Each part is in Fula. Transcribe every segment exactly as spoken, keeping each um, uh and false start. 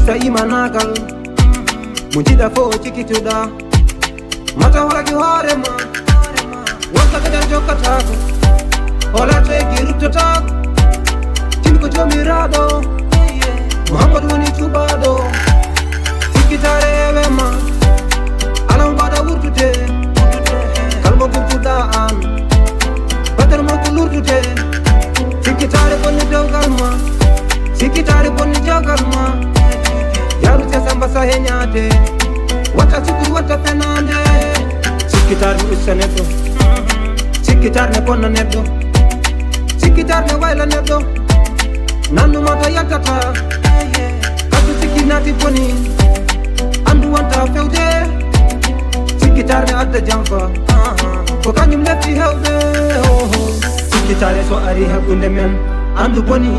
Mister Imanagal Mujida fo chikituda Mata wagi horema Waka kadar jokatago Ola tegi rutatago Tinko jomirado Muhammad wani chubado Sikitare ewema Alam bada urtute Kalmo kurtuda an Batar moko lurtute Sikitare bonni dogalma Sikitare bonni jogalma Yaru samba sahenyate Wata sukuru wata penande Sikitare ni usaneto Sikitare ne bonna nedo Sikitare ne waila nedo Nanu mata yatata Kadu sikinati boni Andu wanta fewde Sikitare ne adda jamfa Ko kanyum lefti hewde Sikitare so ari hakunde men Andu boni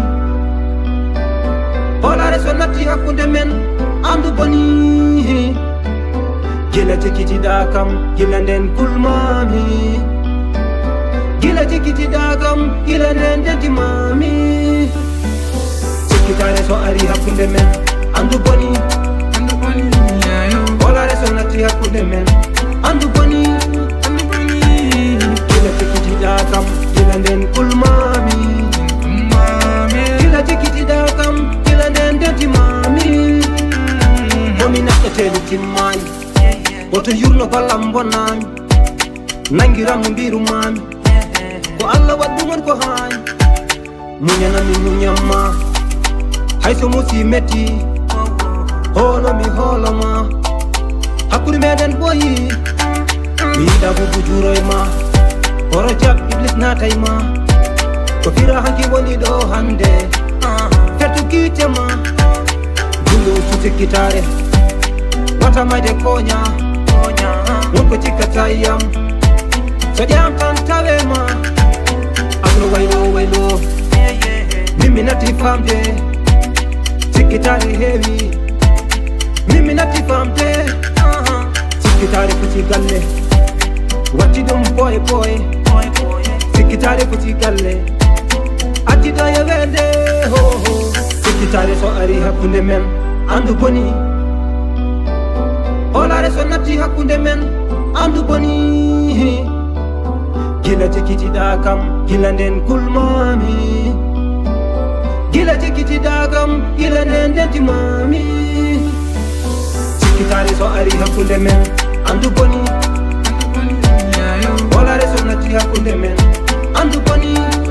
Olare so natti hakunde men Andu boni Gila tikiti da kam Gila nden kulmami Gila tikiti da kam Gila nden dedi mami Sikitare so ari hakunde men Andu boni Andu boni Olare so natti hakunde men Andu boni Andu boni Gila tikiti da kam Gila nden kulmami Gila tikiti da kam Gila nden dedi mami Momi nakatelu timmani Woto yurno ballam bonnami Nangiramu mbiru mami Ko Allah waddumon ko hani Muñanami muñamma Hayso musi metti Holo mi holoma Hakkude meɗen boyi Mi yiɗa bubu juroy ma Horo jab iblis natay ma Ko fira hanki woni ɗo hande Fettu guite ma Dungo ustu sikkitare Wata mayde koña Wonko cikkata yam So ƴam tan tawe ma Agno waylo waylo Mimi nati famde Sikkitare heewi Mimi nati famde Sikkitare foti galle Watti ɗum boye boye Sikkitare foti galle Addi ɗo e wende ho ho Sikkitare so ari hakkunde men Andu boni Olare so natti hakkunde men Andu boni Gila tikitiɗa kam Gila nden kulmami Gila tikitiɗa kam Gila nden dedi mami Sikkitare so ari hakkunde men Andu boni Olare so natti hakkunde men Andu boni